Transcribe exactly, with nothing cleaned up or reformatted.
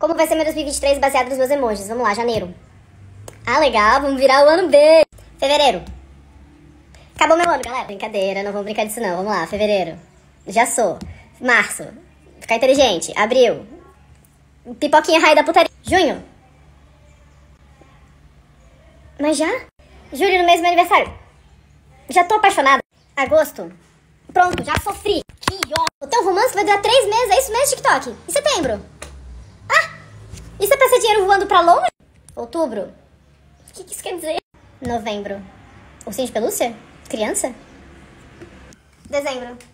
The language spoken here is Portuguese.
Como vai ser meu dois mil e vinte e três baseado nos meus emojis? Vamos lá, janeiro. Ah, legal, vamos virar o ano B. Fevereiro. Acabou meu ano, galera. Brincadeira, não vamos brincar disso não. Vamos lá, fevereiro. Já sou. Março. Ficar inteligente. Abril. Pipoquinha raia da putaria. Junho. Mas já? Julho, no mês do meu aniversário. Já tô apaixonada. Agosto. Pronto, já sofri. Que ótimo. O teu romance vai durar três meses, é isso mesmo, TikTok? E setembro? Ah! Isso é pra ser dinheiro voando pra longe? Outubro. O que, que isso quer dizer? Novembro. Ursinho de pelúcia? Criança? Dezembro.